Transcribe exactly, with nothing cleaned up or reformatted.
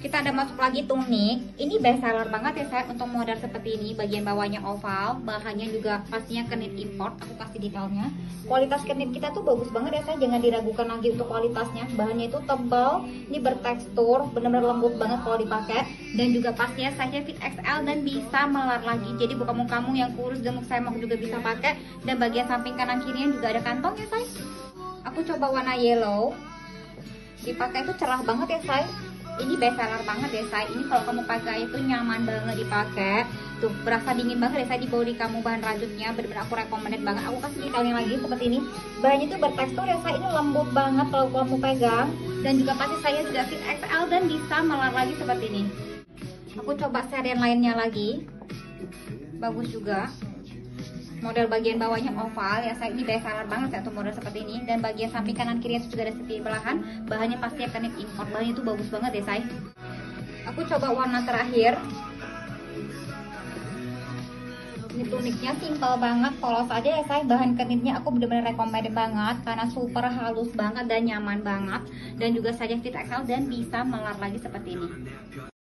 Kita ada masuk lagi tunik. Ini best seller banget ya saya untuk model seperti ini. Bagian bawahnya oval, bahannya juga pastinya knit import. Aku kasih detailnya. Kualitas knit kita tuh bagus banget ya saya. Jangan diragukan lagi untuk kualitasnya. Bahannya itu tebal, ini bertekstur, benar-benar lembut banget kalau dipakai. Dan juga pastinya size fit X L dan bisa melar lagi. Jadi buat kamu-kamu yang kurus gemuk semok juga bisa pakai. Dan bagian samping kanan kirinya juga ada kantong ya say. Aku coba warna yellow. Dipakai itu cerah banget ya say. Ini best seller banget ya say. Ini kalau kamu pakai itu nyaman banget dipakai. Tuh berasa dingin banget ya say di body kamu. Bahan rajutnya bener-bener aku recommended banget. Aku kasih detailnya lagi seperti ini. Bahannya itu bertekstur ya say. Ini lembut banget kalau kamu pegang. Dan juga pasti saya juga fit X L dan bisa melar lagi seperti ini. Aku coba share yang lainnya lagi. Bagus juga. Model bagian bawahnya oval ya saya, ini best seller banget ya untuk model seperti ini. Dan bagian samping kanan kiri itu juga ada seperti belahan. Bahannya pasti akan import. Bahannya itu bagus banget ya saya. Aku coba warna terakhir. Ini tuniknya simple banget, polos aja ya saya. Bahan knitnya aku benar-benar recommend banget karena super halus banget dan nyaman banget. Dan juga saja fit X L dan bisa melar lagi seperti ini.